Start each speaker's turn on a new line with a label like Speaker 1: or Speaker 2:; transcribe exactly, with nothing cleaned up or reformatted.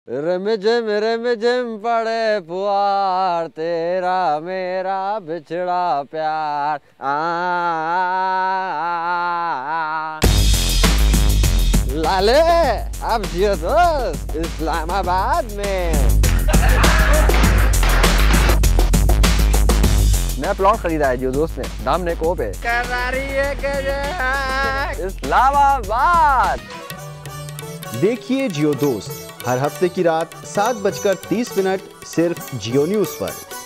Speaker 1: रिमझिम रिमझिम पड़े फुहार, तेरा मेरा बिछड़ा प्यार। आ, लाले अब जियो दोस्त इस्लामाबाद में। नया प्लॉट खरीदा है जियो दोस्त ने, दाम ने को पे कर रही है के इस्लामाबाद।
Speaker 2: देखिए जियो दोस्त हर हफ्ते की रात सात बजकर तीस मिनट सिर्फ जियो न्यूज पर।